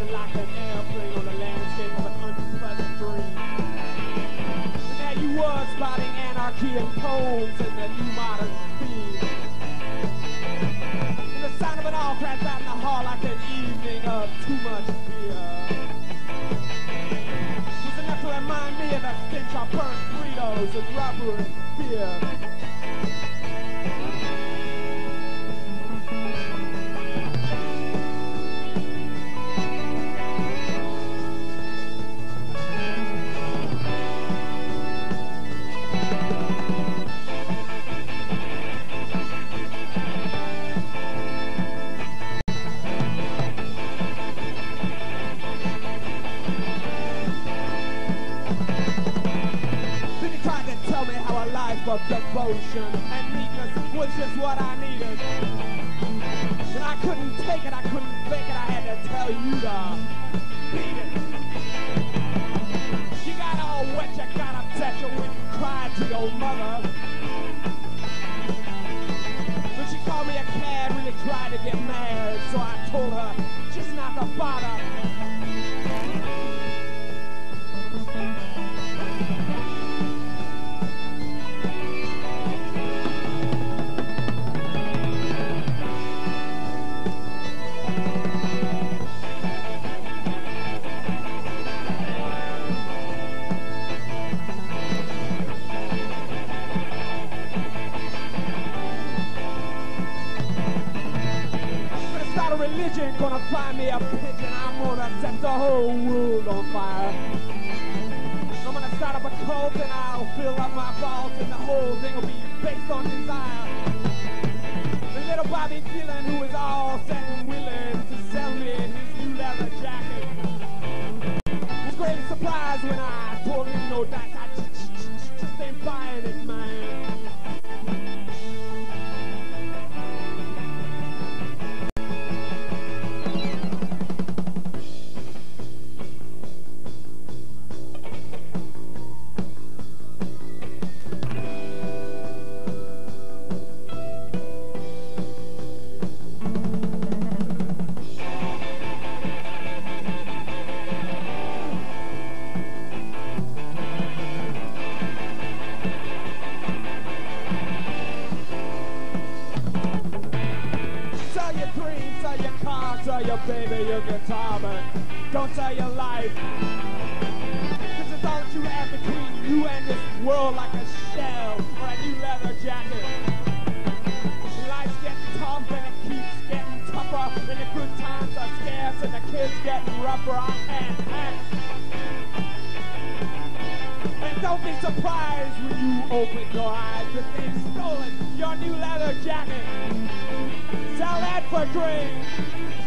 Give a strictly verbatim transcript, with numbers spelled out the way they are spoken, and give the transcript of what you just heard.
Feeling like an airplane on the landscape of an unpleasant dream. And there you were, spotting anarchy and poems and the new modern theme. And the sound of it all crashed out in the hall like an evening of too much beer. Was enough to remind me of the stench of burnt Fritos and rubber and beer. Of devotion and meekness was just what I needed. And I couldn't take it, I couldn't fake it, I had to tell you to beat it. You got all wet, you got upset, you went and cried to your mother. When she called me a cad, really tried to get mad, so I told her just not to bother. Gonna find me a pigeon, I'm gonna set the whole world on fire. I'm gonna start up a cult and I'll fill up my vault and the whole thing will be based on desire. The little Bobby Dylan who is all set and willing to sell me his new leather jacket was greatly surprised when I told him no dice, I just ain't buying it, man. Your baby, your guitar, but don't sell your life. This is all that you have between you and this world, like a shell or a new leather jacket. Life's getting tough and it keeps getting tougher, and the good times are scarce and the kids getting rougher. I can't act. And don't be surprised when you open your eyes that they've stolen your new leather jacket. Sell that for drinks.